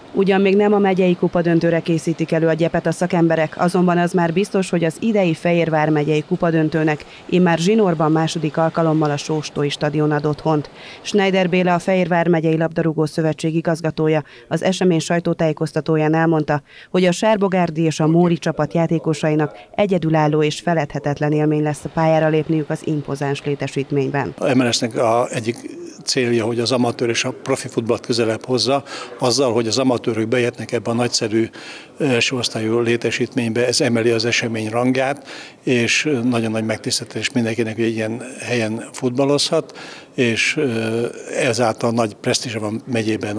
Ugyan még nem a megyei kupadöntőre készítik elő a gyepet a szakemberek, azonban az már biztos, hogy az idei Fejérvár megyei kupadöntőnek immár zsinórban második alkalommal a Sóstói stadion ad otthont. Schneider Béla, a Fejérvár megyei labdarúgó szövetség igazgatója az esemény sajtótájékoztatóján elmondta, hogy a Sárbogárdi és a Móri csapat játékosainak egyedülálló és feledhetetlen élmény lesz a pályára lépniük az impozáns létesítményben. A MLS-nek egyik célja, hogy az amatőr és a profi futballt közelebb hozza, azzal, hogy az amatőrök bejöhetnek ebbe a nagyszerű első osztályú létesítménybe, ez emeli az esemény rangját, és nagyon nagy megtiszteltetés mindenkinek, hogy ilyen helyen futballozhat, és ezáltal nagy presztízse van megyében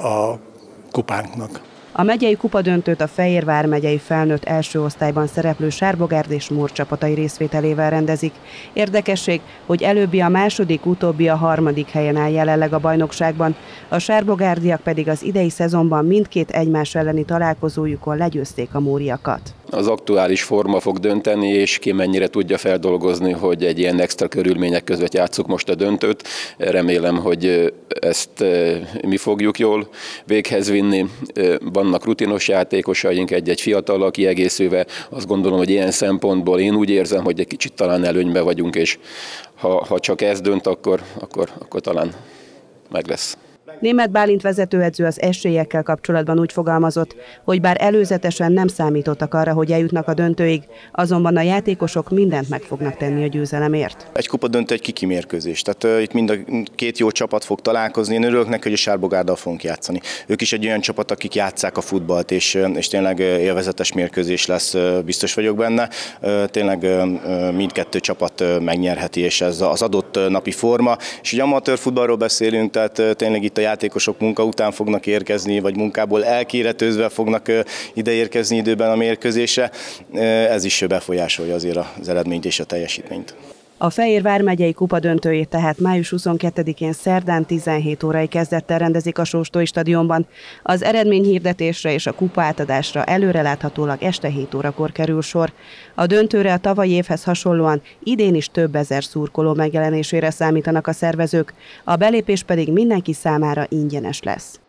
a kupánknak. A megyei kupadöntőt a Fejérvár megyei felnőtt első osztályban szereplő Sárbogárd és Mór csapatai részvételével rendezik. Érdekesség, hogy előbbi a második, utóbbi a harmadik helyen áll jelenleg a bajnokságban, a sárbogárdiak pedig az idei szezonban mindkét egymás elleni találkozójukon legyőzték a móriakat. Az aktuális forma fog dönteni, és ki mennyire tudja feldolgozni, hogy egy ilyen extra körülmények között játsszuk most a döntőt. Remélem, hogy ezt mi fogjuk jól véghez vinni. Vannak rutinos játékosaink, egy-egy fiatallal kiegészülve. Azt gondolom, hogy ilyen szempontból én úgy érzem, hogy egy kicsit talán előnyben vagyunk, és ha csak ez dönt, akkor talán meg lesz. Németh Bálint vezetőedző az esélyekkel kapcsolatban úgy fogalmazott, hogy bár előzetesen nem számítottak arra, hogy eljutnak a döntőig, azonban a játékosok mindent meg fognak tenni a győzelemért. Egy kupadöntő egy kiki mérkőzés, tehát itt mind a két jó csapat fog találkozni. Én örülök neki, hogy a Sárbogárddal fogunk játszani. Ők is egy olyan csapat, akik játsszák a futballt, és tényleg élvezetes mérkőzés lesz, biztos vagyok benne. Tényleg mindkettő csapat megnyerheti, és ez az adott napi forma. És egy amatőr futballról beszélünk, tehát tényleg itt a játékosok munka után fognak érkezni, vagy munkából elkéretőzve fognak ide érkezni időben a mérkőzésre. Ez is befolyásolja azért az eredményt és a teljesítményt. A Fejérvár megyei kupadöntőjét tehát május 22-én szerdán 17 órai kezdettel rendezik a Sóstói stadionban. Az eredményhirdetésre és a kupa átadásra előreláthatólag este 7 órakor kerül sor. A döntőre a tavalyi évhez hasonlóan idén is több ezer szurkoló megjelenésére számítanak a szervezők, a belépés pedig mindenki számára ingyenes lesz.